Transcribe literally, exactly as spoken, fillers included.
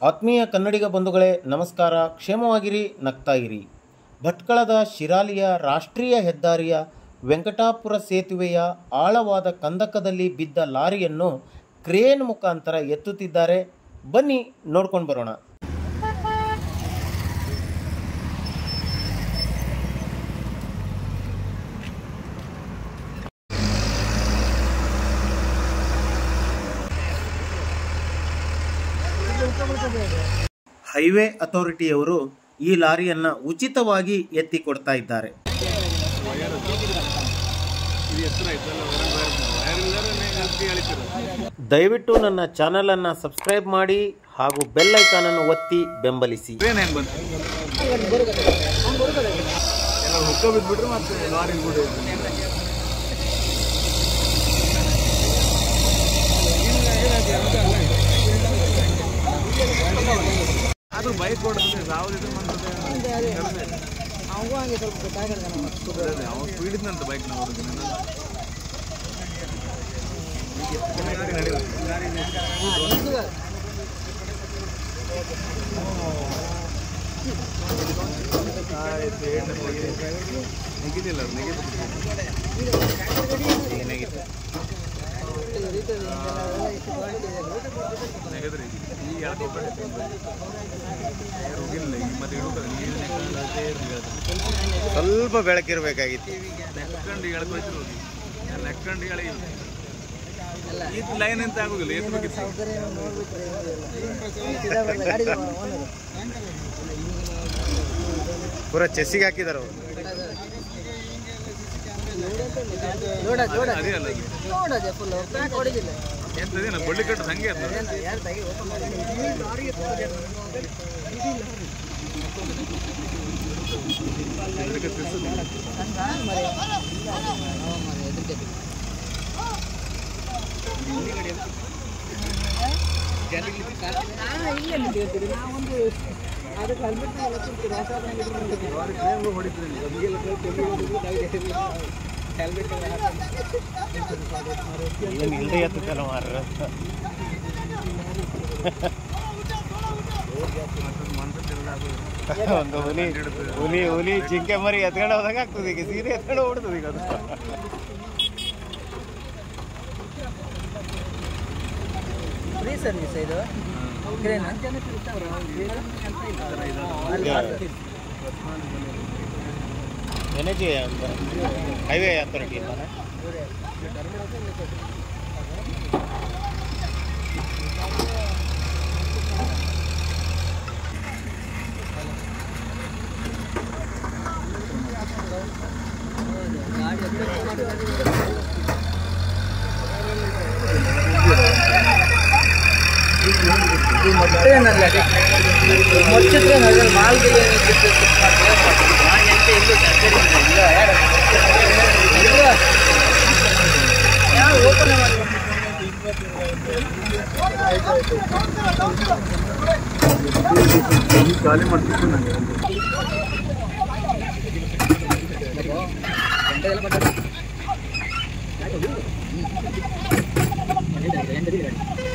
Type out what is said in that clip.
ಆತ್ಮೀಯ ಕನ್ನಡಿಗ ಬಂಧುಗಳೇ ನಮಸ್ಕಾರ. ಕ್ಷೇಮವಾಗಿರಿ, ನಗ್ತಾಯಿರಿ. ಭಟ್ಕಳದ ಶಿರಾಲಿಯ ರಾಷ್ಟ್ರೀಯ ಹೆದ್ದಾರಿಯ ವೆಂಕಟಾಪುರ ಸೇತುವೆಯ ಆಳವಾದ ಕಂದಕದಲ್ಲಿ ಬಿದ್ದ ಲಾರಿಯನ್ನು ಕ್ರೇನ್ ಮುಖಾಂತರ ಎತ್ತುತ್ತಿದ್ದಾರೆ. ಬನ್ನಿ ನೋಡ್ಕೊಂಡು ಬರೋಣ. ಹೈವೇ ಅಥಾರಿಟಿಯವರು ಈ ಲಾರಿಯನ್ನು ಉಚಿತವಾಗಿ ಎತ್ತಿ ಕೊಡ್ತಾ ಇದ್ದಾರೆ. ದಯವಿಟ್ಟು ನನ್ನ ಚಾನೆಲ್ ಅನ್ನು ಸಬ್ಸ್ಕ್ರೈಬ್ ಮಾಡಿ ಹಾಗೂ ಬೆಲ್ ಐಕಾನ್ ಅನ್ನು ಒತ್ತಿ ಬೆಂಬಲಿಸಿ. ಅದು ಬೈಕ್ ಕೊಡ್ತದೆ ಅವ್ನು ಸ್ಪೀಡ್ ಇದ್ದಂತ ಬೈಕ್ ನಾವು ನೆಗಿದಿಲ್ಲ ನೆಗಿದ ಸ್ವಲ್ಪ ಬೆಳಕಿರ್ಬೇಕಾಗಿತ್ತು. ನೆಕ್ಕೊಂಡು ಎಳ್ಕೊಯ್ತು ಹೋಗಿ ನೆಕ್ಕೊಂಡು ಎಳೆ ಇದು ಲೈನ್ ಅಂತ ಆಗುದಿಲ್ಲ. ಎತ್ತಬೇಕಿತ್ತು ಪೂರ ಚೆಸ್ಸಿಗೆ ಹಾಕಿದಾರ. ಅದೇ ಅಲ್ಲ ಎಂತದೇನ ಬಳ್ಳಿ ಕಟ್ಟದ ಹಂಗೆ ಅದು ಇಲ್ಲದೆ ಎತ್ತಲ್ಲ ಮಾರ್ರ. ಒಂದು ಹುಲಿ ಹುಲಿ ಹುಲಿ ಜಿಂಕೆ ಮರಿ ಎತ್ಕೊಂಡು ಹೋದಾಗ ಆಗ್ತದೆ. ಈಗ ಸೀರೆ ಎತ್ಕೊಂಡು ಓಡ್ತದೆ. ಈಗ ಅದು ಫ್ರೀ ಸರ್ವಿಸ್ ಇದು. ಎನರ್ಜಿ ಹೈವೇ ಅಥಾರಿಟಿ ಇಲ್ಲ. ಖಾಲಿ ಮಾಡ್ತಿತ್ತು ನನಗೆ ಗಂಟೆ